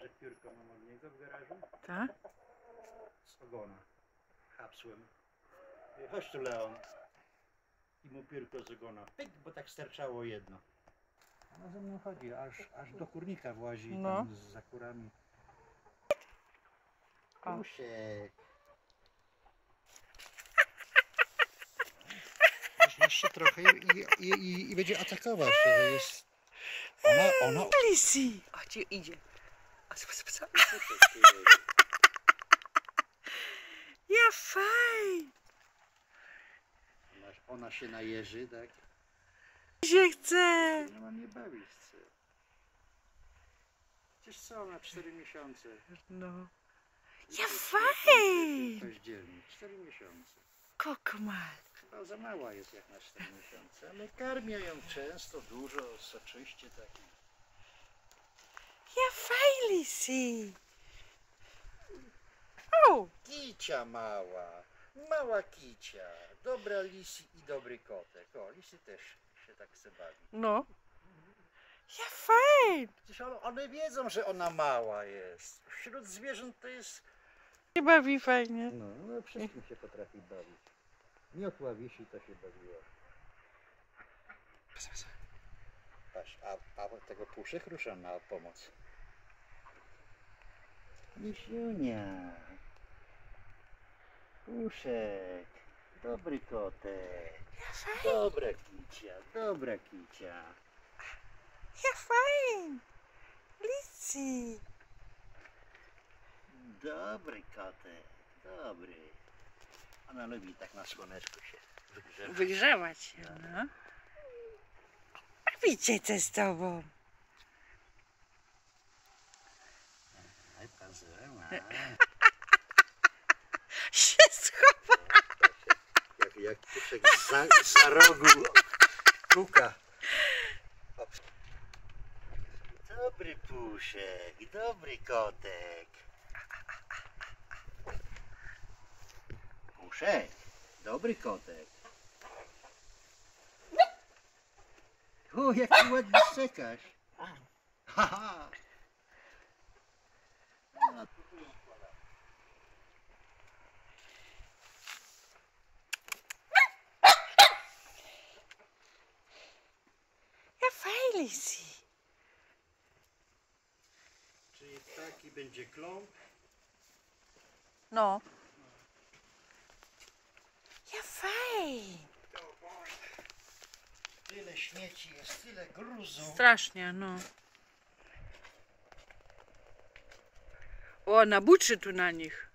Jeszcze piórko mam od niego w garażu. Tak? Z ogona. Hapsłem. Chodź tu, Leon. I mu piórko z ogona. Pyk, bo tak sterczało jedno. Ona ze mną chodzi, aż do kurnika włazi No. tam za kurami. O. Kusiek. Jeszcze trochę i będzie atakować. To jest... Ona... Lisi! O, ci idzie. O, co? Ja fajnie! Ona się najeży, tak? Się chce! Ja mam nie bawić chce. Przecież co, na 4 miesiące. No. Ja fajnie! Październik, 4 miesiące. Kokmal. Chyba za mała jest jak na 4 miesiące, ale karmię ją często, dużo, soczyście taki. Ja fajnie, Lisi! O! Kicia mała, mała kicia. Dobra Lisi i dobry kotek. O, Lisi też się tak chce bawić. No. Ja fajnie! Przecież one wiedzą, że ona mała jest. Wśród zwierząt to jest... Się bawi fajnie. No, wszystkim się potrafi bawić. Miotła wisi, to się bawiła. Patrz, a tego puszek rusza na pomoc. Misiunia. Puszek. Dobry kotek. Ja fajnie! Dobra kicia, dobra kicia. Ja fajnie! Lisi! Dobry kotek, dobry. Ona lubi tak na słoneczku się wygrzewać. Wygrzewać się, no. Bawicie się z tobą. Aj, pazurem, Się schowa. jak puszek za rogu puka. Dobry puszek, dobry kotek. Puszek, dobry kotek. O, jak ty ładnie szczekasz. Haha. No, Ja fajnie, Lisi! czyli taki będzie kląb. No. Ja fajnie! Tyle śmieci jest, tyle gruzu. Strasznie, no. O, nabuczy tu na nich.